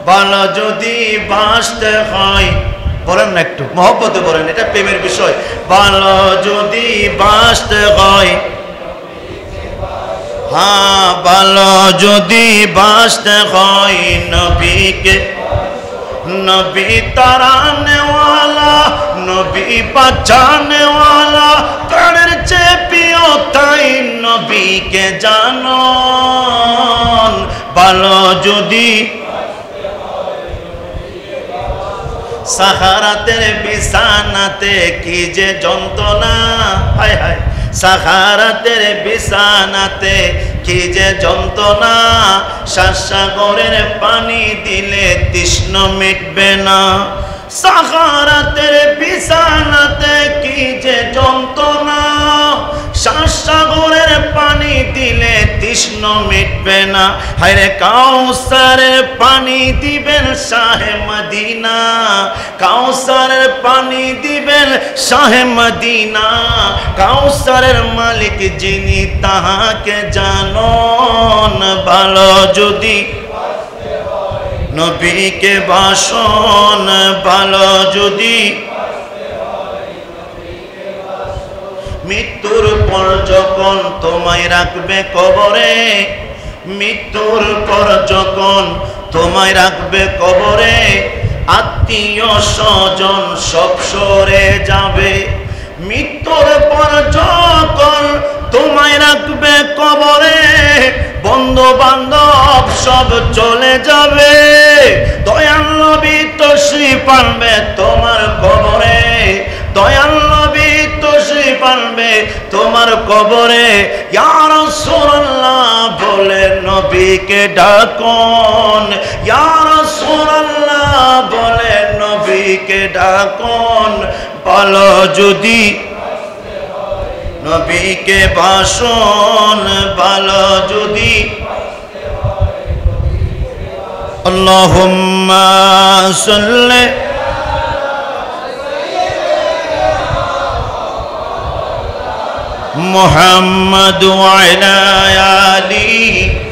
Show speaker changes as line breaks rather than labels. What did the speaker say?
ভালো যদি বাঁচতে হয়, বলেন না একটু মহব্বতে বলেন, এটা প্রেমের বিষয়। ভালো যদি বাঁচতে হয়, হ্যাঁ ভালো যদি বাঁচতে হয়, নবীকে, নবী তারানেওয়ালা, নবী বাঁচানেওয়ালা, প্রাণের চেয়ে প্রিয় তাই নবীকে জানো। ভালো যদি সাহারাতের বিছানাতে কি যে যন্ত্রণা, হায় হায়, সাহারাতের বিছানাতে কি যে যন্ত্রণা, সাগরের পানি দিলে তৃষ্ণ মিটবে না। সাহারাতের বিছানাতে কি যে যন্ত্রণা, সাগরের পানি দিলে তৃষ্ণ মিটবে না। হায়রে কাউসারের পানি দিবেন শাহে মদিনা, কাউসারের পানি দিবেন শাহে মদিনা, কাউসারের মালিক যিনি তাহাকে জানন। ভালো যদি নবীকে বাসন, ভালো যদি মৃত্যুর পর যখন তোমায় রাখবে কবরে, মৃত্যুর পর যখন তোমায় রাখবে কবরে, আত্মীয় স্বজন সব সরে যাবে। মৃত্যুর পর যখন তোমায় রাখবে কবরে, বন্ধু বান্ধব সব চলে যাবে। দয়াল নবী তশরিফ আনবে তোমার কবরে, দয়াল নবী তশরিফ আনবে তোমার কবরে। ইয়া রাসূলুল্লাহ বলে নবীকে ডাকুন, ইয়া রাসূলুল্লাহ বলে নবীকে ডাকুন। ভালো যদি নবীকে বাসন, ভালো যদি আল্লাহুম্মা সাল্লি মুহাম্মাদ ওয়া আলা আলিহি